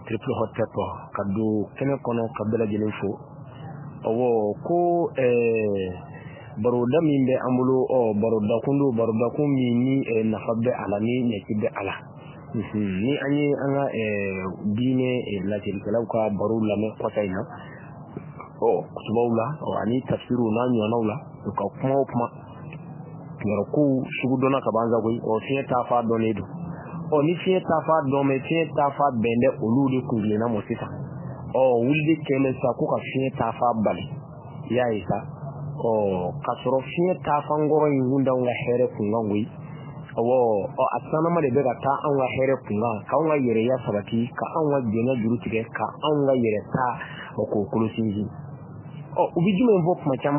triple hot pepper kadu kene kono kabela jelen fo owo ko baroda min be amulo o baroda kundu baroda kum ni nafabbe ala ni nekibbe ala ni ani anga dine la tilkala ka barula me kwataina o kutubawla o ani tafsiru na nyonawla ko kuma yoro ku sugu dona ka banza goy o fieta fa donedo o ni fieta fa do me fieta fa bende olude kungle na mosita o wulde kele sa ku ka fieta fa bale ya isa o kasoro fieta fa ngoro yunda nga here kungangoy o asana ma de be ta an wa here kunga ka an wa yere ya sabati ka an wa jena jurutige ka an wa yere ta o ko kulusinji o ubijume mvo kuma chama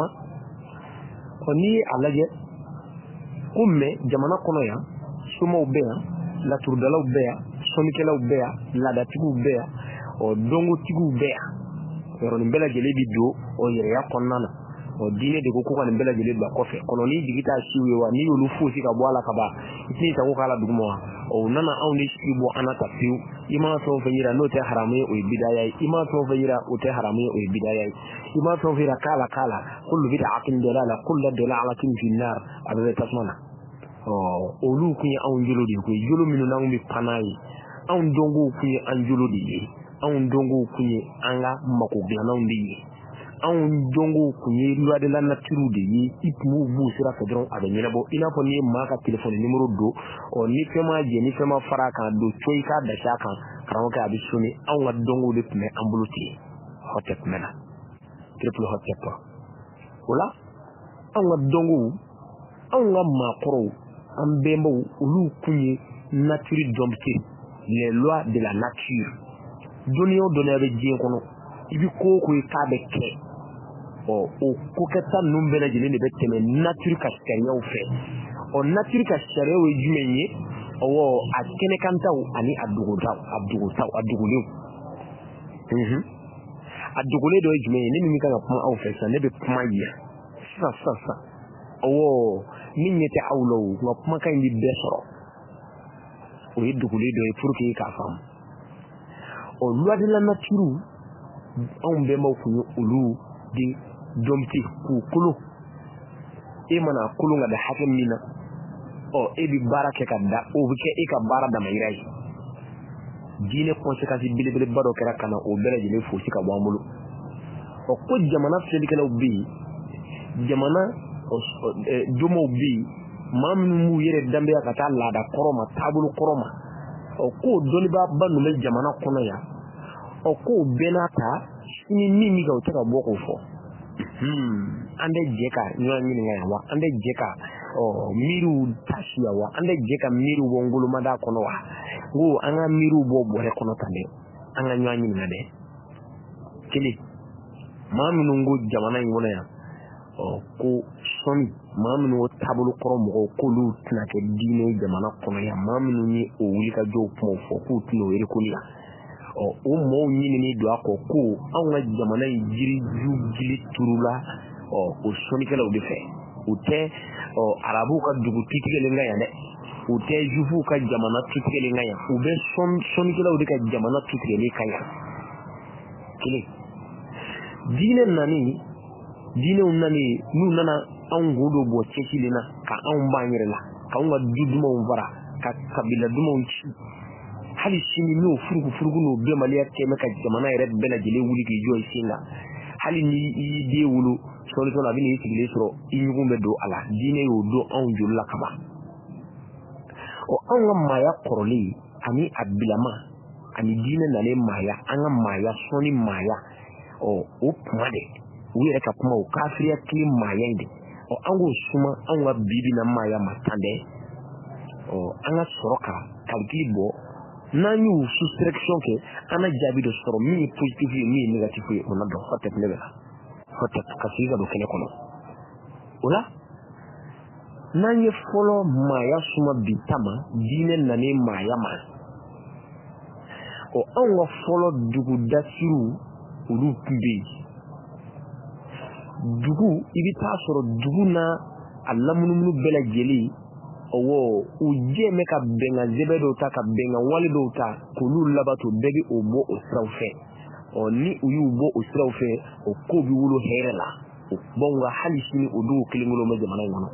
o ni alaje kumme jamana kono ya suma ubea la turdala ubea sonikela ubea la datigu ubea o dongo tigu ubea yoro mbela jelebi do o yere ya konnana o dine de ko kan mbela jelebi ba kofe kono ni digita shiwe wa ni yolu fusi ka bwala ka ba itini ta ko kala dugumo o nana awni shibo anata fiu ima so fanyira no te haramu o bidaya ima so fanyira o te haramu o bidaya ima so fanyira kala kullu bid'atin dalala kullu dalalatin fi nar abe tasmana olu kunya awun jolo di ko jolo minu na ngbi panayi awun dongo kunya an jolo di awun dongo kunya anga mako glana ndi awun dongo kunya loi de la nature di ipmu bu sira ko don abe nyina bo ina ko ni maka telephone numéro do o ni fema je ni fema faraka do choy ka da shaka karawo ka abi suni awun dongo de me ambuluti hotet mena triple hotet wala awun dongo awun makoro ambembo ulu kunye nature dompté les lois de la nature donio donere dien kono ibi ko ko ka be ke o ko kata numbele jele ne beteme nature ka sharia o fe o nature ka sharia o jumenye o akene kantaw ani adugule adugule do jumenye ne mi kanga kuma o fe sa ne be kuma ya sa o ni ñete awlo nga kuma kay ndi besoro o yedugule do pour que ka fam o loi de la nature on be ma fu ulu di domti ku kulu e mana kulu nga da hakem mina o e bi barake ka da o ke e ka bara da mayrai dine conséquence bilibili bado kera kana o bele jile fo ci ka bamulu o ko jamana fedikala ubi jamana domo bi mamnu mu yere dambe ka ta lada koroma tabulu koroma o ko doni ba banu mel jamana kono ya o ko benata ni mimi ga utaka boko fo ande jeka nyani nga wa ande jeka o miru tashiya wa ande jeka miru wongulu mada kono wa wo anga miru bobo re kono tande anga nyani nga de kili mamnu ngo jamana ngona ya o ko soni mamnu tabulu korom ko kulu tunake dine jamana kono ya mamnu ni o wulika jo ko fo ko tuno ere kuliya o mo nyini ni do ako ko awon jamana jiri jugili turula o soni kala o defe ute arabu ka dugu titigele ngaya de ute jufu ka jamana titigele ngaya ube soni kala o de ka jamana titigele kaya kile dine nani dine unani nu nana an godo bo cekilina ka an banyirla ka an duduma unvara ka kabila duma unci hali shini no furugu no be maliya ke maka jamana yare bela jele wuli ki joy singa hali ni de wulu sori to na bi ni sigile soro inyugumbe do ala dine yo do an julla kaba o an maya koroli ani abilama ani dine nale maya an maya soni maya o pumade wire ka kuma o kafiriya ki maya inde o ango suma anwa bibi na maya matande o anga soroka kalkibo nanyu soustraction ke ana jabi do soro mi positif mi négatif on a do hotet lebela hotet kasiga do kene kono ola nanye folo maya suma bitama dine nane maya ma o anwa folo dugu dasiru ulu kumbe dugu ibi ta soro dugu na alamunumunu bela jeli owo uje me ka benga zebedo ta ka benga walido ta kulu labato bebi obo osrawfe oni uyu bo osrawfe o ko bi wulu herela o bonga halishini odu kilingulo me jamana ngono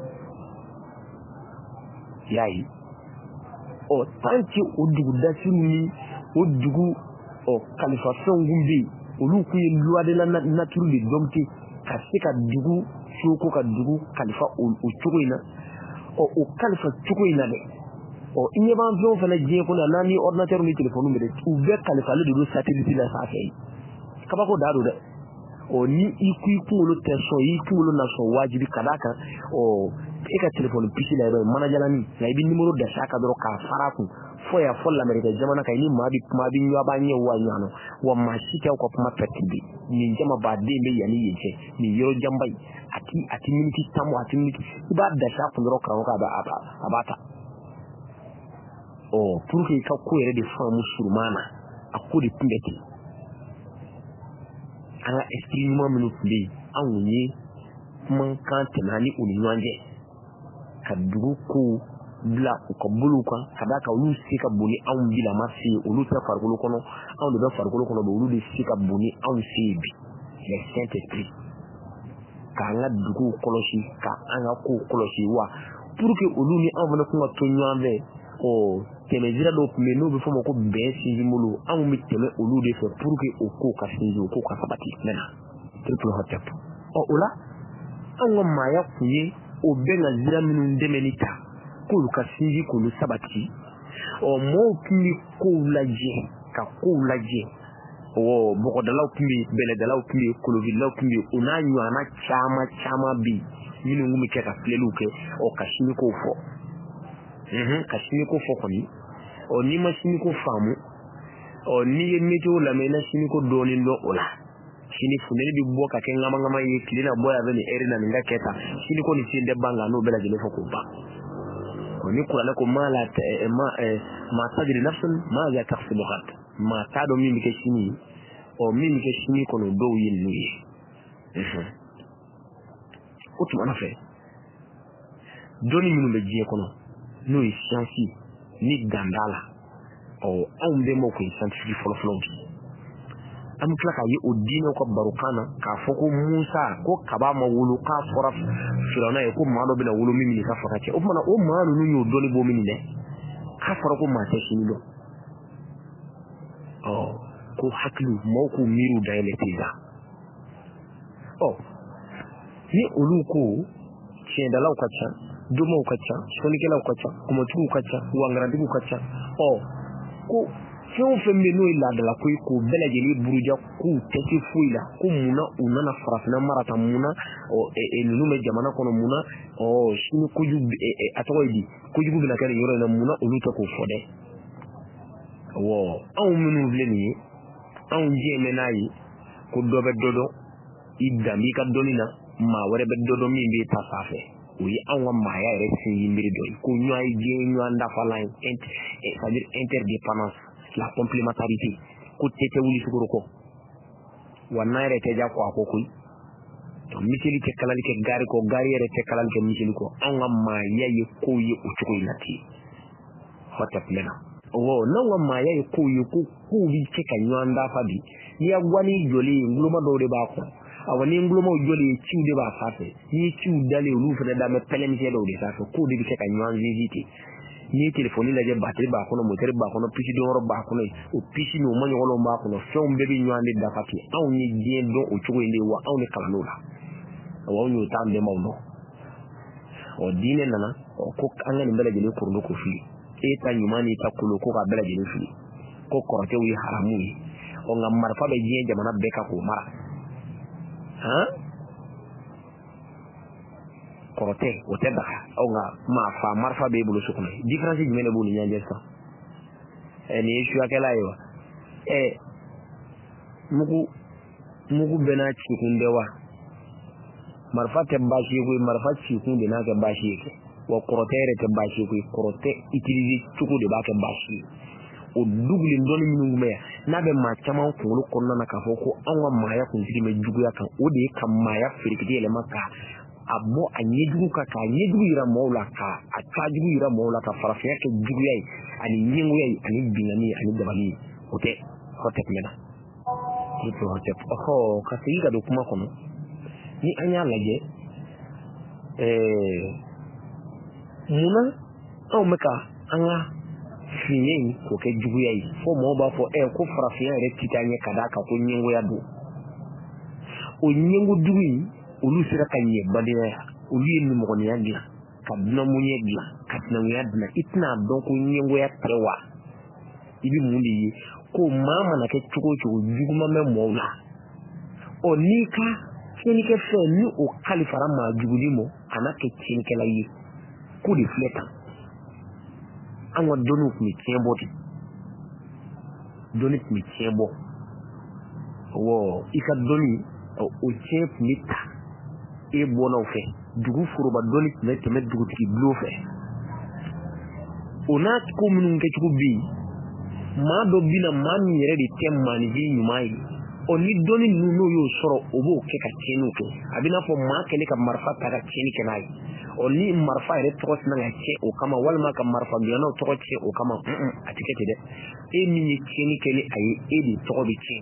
yayi o tanki odugu dasini odugu o qualification ngumbi olu ku loi de la nature de domti ka se ka dugu soko ka dugu qualifa o chukoina o qualifa chukoina de o inye ban zo fana je ko na ni ordinateur ni telephone mi de u be qualifa le do satellite la sa fay kaba ko dado de o ni iku lo tension iku lo na so wajibi kadaka o e ka telephone pisi la do manager ni na ibi numéro de saka do ka faraku foya folla amerika jamana kay ni mabi nyaba nyewa nyano wa mashika ko kuma petibi ni jama ba de be yani yeje ni yoro jambai ati miniti tamu ati miniti ba da sha kun ro ka abata o pour que ka ko yere de fa musulmana akudi pindeti ala extrêmement minute anwunye man kan tanani unyanje ka dugu ko bla ko buluka kadaka ulu sika buni an bila masi ulu ta fargulu kono an do fargulu kono do ulu de sika buni an sebi le saint esprit ka nga dugu koloshi ka anga ko koloshi wa pour que ulu ni an bana ko to nyambe o temezira do meno be fomo ko be sinji mulu an mi teme ulu de fe pour que o ko ka sinji o ko ka sabati nena triple hotep o ula an ma ya kuye o be na zira minu ndemenita ko ka sinji ko lu sabati o mo kimi ko laje o boko dalaw kimi bele dalaw kimi ko villaw kimi una nyana chama bi yinu ngumi ke ka pleluke o ka shini ko fo ka shini ko fo koni o ni ma shini ko famu o ni yemeto la mena shini ko doni ndo ola shini funeli bi boka ke ngama ye klina boya bele erina ninga keta shini ko ni sinde banga no bela jele fo ko ba oni kula lako mala ma tadri nafsun ma ya takhsibu ghat ma tado mimi ke shini o mimi ke shini kono do yin nuyi otu ana fe doni minu be je kono no science ni gandala o on be mo ko scientifique folo am klaka yi odino ko barukana ka foko Musa ko kaba ma wulu ka fora firana e ko mado bela wulu mimi ka fora ke o mana o manu nu nyo doni bo mimi ne ka fora ko ma te shini do o ko haklu mo ko miru dayele tiza o ni uluko chenda la ukacha domo ukacha sonikela ukacha kumotu ukacha wangrandi ukacha o ko fɛn fɛn bɛ n'o ye laadala ko ye k'o bɛɛ lajɛlen buruja k'u tɛse foyi la ko munna u nana farafina marata munna ninnu bɛ jamana kɔnɔ munna sini kojugu a tɔgɔ ye di kojugu bɛna kɛ nin yɔrɔ in na munna olu tɛ k'o fɔ dɛ awɔ anw minnu filɛ nin ye anw diɲɛ mɛn n'a ye ko dɔ bɛ dɔ dɔn i dan b'i ka dɔnni na maa wɛrɛ bɛ dɔ dɔn min b'e ta sanfɛ o ye anw ka maaya yɛrɛ sinji miiri dɔ ye ko ɲɔgɔn ye diɲɛ ɲɔgɔn dafalan ye c'est-à-dire interdépendance la complémentarité ko tete wuli suguro ko wana yere te ja ko akokuy to miseli ke kalali ke gari yere te kalali ke miseli ko anga ma yaye ko ye o tuko inati hota plena o nawa ma yaye ko ye ko wi ke kanyanda fabi ni agwani joli nguluma do de ba ko awani nguluma joli ci de ba fafe ni ci dale lu fa da me pelemse do de sa ko de ke kanyan ziziti ni telefoni la je batterie ba kono moteur ba kono pisi do ro ba kono o pisi no mo nyolo ba kono fon bebi nyande da fati aw ni je do o chugo inde wa aw ni kala la aw ni tambe mawno o dine nana o ko anga ni bele jele kurno ko fi e ta nyumani ta kulo ko ka bele jele fi ko korote wi haramu o ngam marfa be je jamana be ka ko mara korote o te daka o nga ma fa marfa be bulu sukuna difference jumene bulu nyanje sa ni ishu akela yo mugu bena ci kundewa marfa te bashi ko marfa ci kunde na ke bashi ke wa korote re te bashi ko korote utiliser tuku de ba ke bashi o dugli ndoni minu me na be ma chama ko konna na ka foko an wa ma ya kun tiri me jugu ya kan o de kan ma ya firikiti ele maka abo anyejugu ka anyejugu ira mawla ka atajugu ira mawla ka farafiya ke jugu yayi ani nyengu yayi ani bingani ani dabali ote hotek mena ito hotek ka siga do kuma kono ni anya laje muna au meka anga finyen ko ke jugu yayi fo mo ba fo ko farafiya re titanye kada ka ko nyengu ya do o nyengu duwi olu sira kanye badira olu ni mo ni yagla kadna mu yagla kadna mu yadna itna donc nyengu ya trewa ibi mundi ko mama na ke chuko juguma me mola o nika kini ke fe ni o kalifara ma jugulimo anake kini ke layi ko di fleta anwa donu mi tiembo doni mi tiembo wo ika doni o chef mita e bona o fe dugu furuba doni teme dugu tiki blo fe ona ko minun ke tugu bi ma do bina man yere di temani bi nyumai oni doni nuno yo soro obo ke ka chenu ke abina fo ma ke ne ka marfa ta ka cheni ke nai oni marfa ere to na ga che o kama wal ma ka marfa bi no to che o kama atikete de e ni cheni ke ni ayi e di to bi che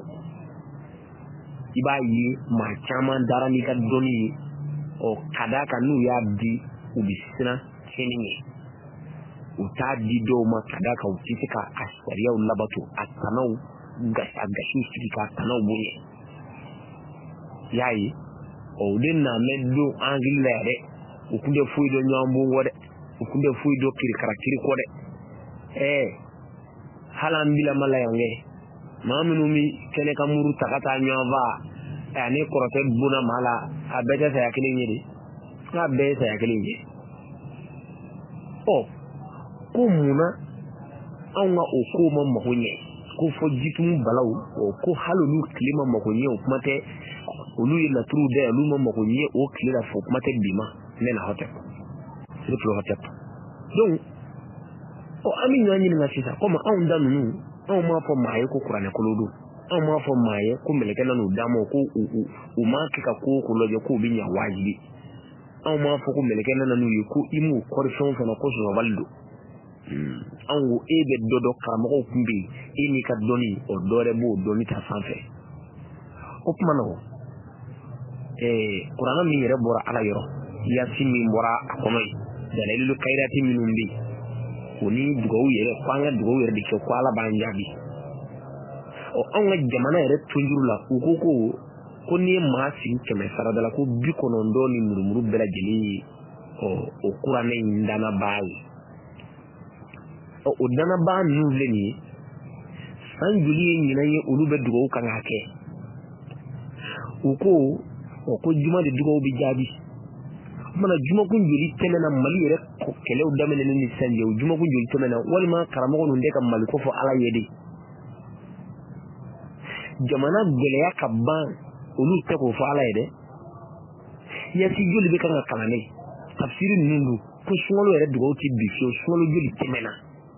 ibayi ma chama darani ka doni o kadaka nu ya di ubisina cheni ni utadi do ma kadaka utisika asharia ulabato atanau gashi sika tanau bunye yayi o denna meddo angilere ukunde fuido nyambu ngode ukunde fuido kiri karakiri kode halan bila malayange mamunu mi kene kamuru takata nyava ani korote buna mala abete sa yakini nyidi abete sa yakini nyidi kumuna anga okoma mahonye ko fo jitum balaw ko halulu klima mahonye o mate olu la tru de lu mahonye o klira fo mate bima nena hotep triple hotep donc ami nyani nga sisa koma on danu on ma fo maye ko kurane ko lodo on ma fo maye ko meleke nanu damo ko o ma kika ko loje ko binya wajibi on ma fo ko meleke nanu ko imu korfon fo na ko so baldo anwo ebe dodo karamo kumbi ini ka doni o dore bo doni ta sanfe o kuma no qur'an mi yere bora ala yoro ya simi bora akono dalilu kairati minumbi oni dugo yere kwanga dugo yere dike ko ala banjabi o anga jamana yere tunjuru la ko ni ma sin keme saradala ko bi ko non doni murumuru bela jeli o qur'an ndana bayi o dana ba nuvle ni san juli ni na ye olube dugo kan hake ko juma de dugo bi jabi mana juma kun juli temena mali rek ko kele o damene ni sanje o juma kun juli temena walma karamo no ndeka mali ko fo ala yede jamana gele ya kabban olu te ko fo ala yede ya si juli be kan kanane tafsiri nundu ko shungolo yere dugo ti bi so shungolo juli temena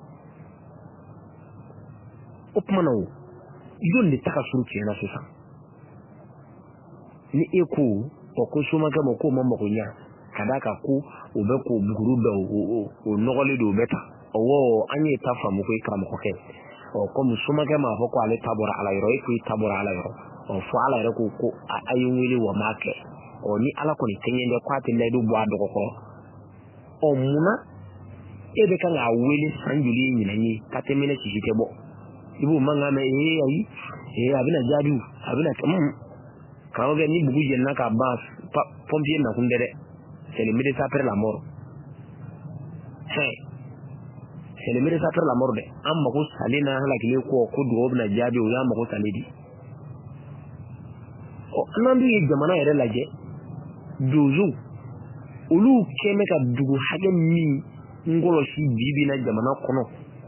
opmanaw yonde takasuru kena sasa ni eko ko suma ga ko mamma ko nya kadaka ko obe ko buguru da o nogole do beta owo anye tafa mo ko ikram ko ke o ko musuma ga ma ko ale tabora ala yoro ko tabora ala yoro o fo ala yoro ko ayun wili wa make o ni ala ko ni tenyende kwati le do bo adoko ko o muna ebe kan a wili sanjuli ni nani katemene chijite bo ibu manga me ayi abina jadu abina kawo ga ni bugu jenna ka bas pompier na kundere c'est le médecin après la mort c'est le médecin après la mort de amma ko salina hala kile ko do na jabi o ya ma ko salidi o nandu yi jamana yere laje dozu olu keme ka dugu hage mi ngolo shi bibi na jamana kono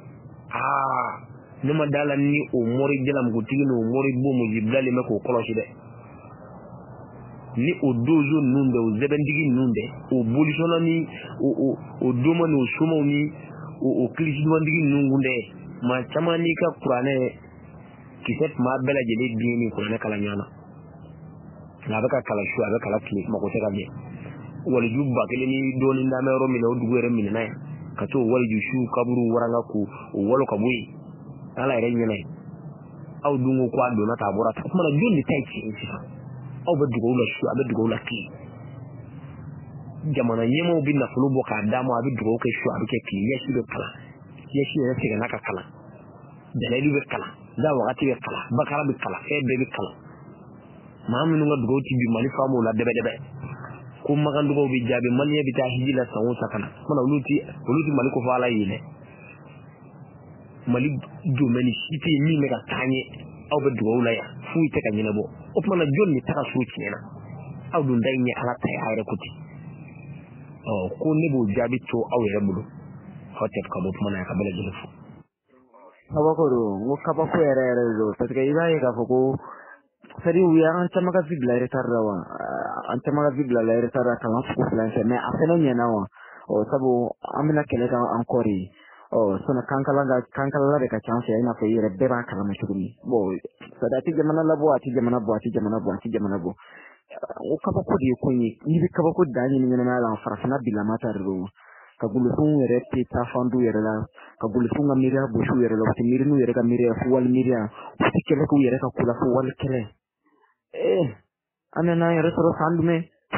nima dala ni o mori jelam go tigi no mori bo mo jiblale me ko koloshi de ni o dozo nunde o zebendigi nunde o bolisona ni o doma no sumo ni o klisi wandigi nungunde ma chamani ka qur'ane kiset ma bela jeli dini qur'ane kala nyana na baka kala shu abaka kala kli ma ko tega be waliju bakele ni doni ndame ro mi no dugu yɛrɛ minɛna yan ka to waliju su kaburu waranga ko o walo ka bɔ yen ala yɛrɛ ɲɛna ye aw dun ko a donna ta a bɔra ta o kumana jɔn de ta ye tiɲɛ sisan aw bɛ dugawu la su a bɛ dugawu la tile jamana ɲɛmaaw bɛ nafolo bɔ k'a d'a ma a bɛ dugawu kɛ su a bɛ kɛ tile ɲɛsi bɛ kalan ɲɛsi yɛrɛ sɛgɛnna ka kalan dalayidu bɛ kalan da wagati bɛ kalan bakara bɛ kalan fɛn bɛɛ bɛ kalan maa minnu ka dugawu ti bi mali faamuw la dɛbɛdɛbɛ ko magan dugawu bɛ jaabi maliyɛn bɛ taa hiji la san o san ka na o kumana olu ti mali ko fɔ ala ye dɛ mali domɛni si tɛ yen min bɛ ka taa ɲɛ aw bɛ dugawu la yan foyi tɛ ka ɲɛnabɔ o kumana jɔn de taga so tiɲɛna aw dun da in ye ala ta ye a yɛrɛ ko ten ko ne b'o jaabi to aw yɛrɛ bolo aw tɛ ka bɔ kuma na yan ka bɛɛ lajɛlen fo. kabako don n ko kabako yɛrɛ yɛrɛ de don parce que i b'a ye k'a fɔ ko c'est-à-dire u ye an caman ka vie bila retard la wa an caman ka vie bila la retard la kalan sugu fila in fɛ mais a fɛnɛ ɲɛna wa sabu an bɛna kɛlɛ kan encore sɔnni kankalala de ka ca an fɛ i n'a fɔ i yɛrɛ bɛɛ b'a kalama cogo min bon c'est-à-dire a tɛ jamana labɔ a tɛ jamana bɔ a tɛ jamana bɔ a tɛ jamana bɔ o kabako de ye ko in ye n'i bɛ kabako dan ɲini ɲɛnamaya la farafinna bilama ta de don ka golofunw yɛrɛ tɛ taa fandu yɛrɛ la ka golofunw ka miiriya gosiw yɛrɛ la u tɛ miiri n'u yɛrɛ ka miiriya fo wali miiriya u tɛ kɛlɛ k'u yɛrɛ ka ko la fo wali kɛlɛ an nana an yɛrɛ sɔrɔ san jumɛn.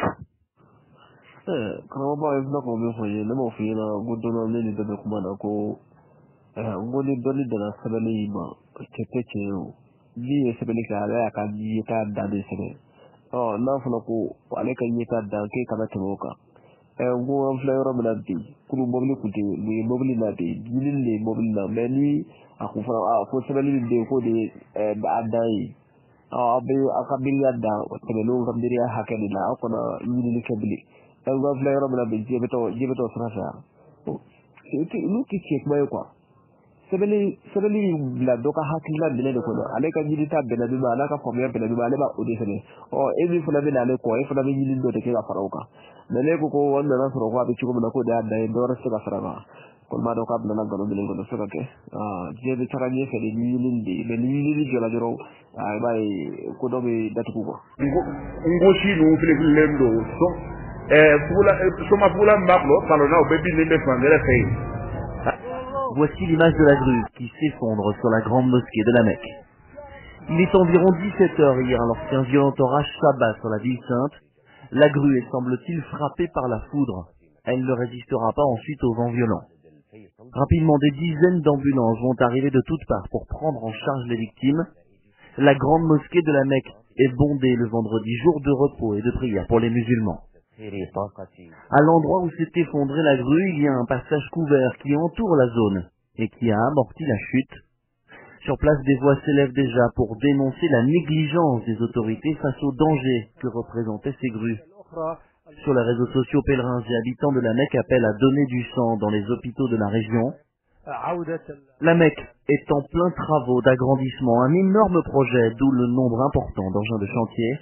karamɔgɔ ye fila k'o min fɔ n ye ne m'o f'i ɲɛna ko don dɔ ne ni dɔ bɛ kuma na ko n ko ni dɔnni danna sɛbɛnni ma cɛ tɛ tiɲɛ ye o min ye sɛbɛnni kɛ ale y'a ka yeta dan de sɛbɛn n'a fɔra ko ale ka yeta dan k'e kana tɛmɛ o kan n ko an filɛ yɔrɔ min na bi kunu mobili kun tɛ yen mun ye mobili na de ye ɲinini de ye mobili na mais ni a kun fɔra ko sɛbɛnni min bɛ yen k'o de ye a dan ye aw bɛ aw ka miiriya dan tɛmɛnenw ka miiriya hakɛ de la aw kana ɲinini kɛ bilen n ko an filɛ yɔrɔ min na bi diɲɛ bɛ t'o sira fɛ yan olu tɛ tiɲɛ kuma ye quoi sɛbɛnni bila dɔ ka hakilina minɛ de kɔnɔ ale ka ɲini ta bɛnna min ma a n'a ka faamuya bɛnna min ma ale b'a o de sɛbɛn e min fana bɛ na ale kɔ e fana bɛ ɲini dɔ de kɛ ka fara o kan mais ne ko an nana sɔrɔ ko a bɛ cogo min na ko de y'a dan ye dɔ wɛrɛ tɛ se ka fara kan ko n b'a dɔn k'a bilala nkalon kelen kɔnɔ se ka kɛ diɲɛ bɛ taga ɲɛfɛ de ni ɲinini de ye mais ni ɲinini jɔla dɔrɔn i b'a ye ko dɔ bɛ datugu quoi. n ko si ninnu filifilen don soma fugula min b'a kɔnɔ salonna o bɛ bin nin bɛ fan wɛrɛ fɛ yen. Voici l'image de la grue qui s'effondre sur la grande mosquée de la Mecque. Il est environ 17 heures hier lorsqu'un violent orage s'abat sur la ville sainte. La grue est, semble-t-il, frappée par la foudre. Elle ne résistera pas ensuite aux vents violents. Rapidement, des dizaines d'ambulances vont arriver de toutes parts pour prendre en charge les victimes. La grande mosquée de la Mecque est bondée le vendredi, jour de repos et de prière pour les musulmans. À l'endroit où s'est effondrée la grue, il y a un passage couvert qui entoure la zone et qui a amorti la chute. Sur place, des voix s'élèvent déjà pour dénoncer la négligence des autorités face au danger que représentaient ces grues. Sur les réseaux sociaux, pèlerins et habitants de la Mecque appellent à donner du sang dans les hôpitaux de la région. La Mecque est en plein travaux d'agrandissement, un énorme projet, d'où le nombre important d'engins de chantier.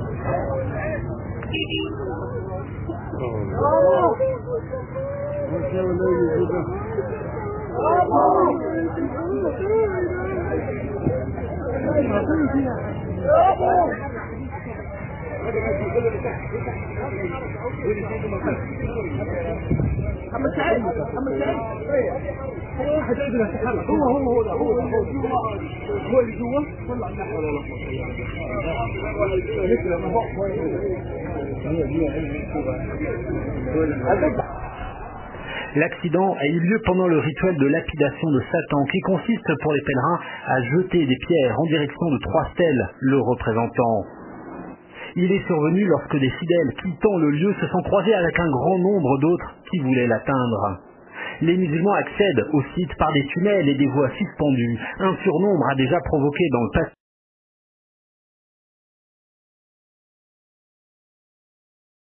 L'accident a eu lieu pendant le rituel de lapidation de Satan qui consiste pour les pèlerins à jeter des pierres en direction de 3 stèles le représentant. Il est survenu lorsque des fidèles quittant le lieu se sont croisés avec un grand nombre d'autres qui voulaient l'atteindre. Les musulmans accèdent au site par des tunnels et des voies suspendues. Un surnombre a déjà provoqué dans le passé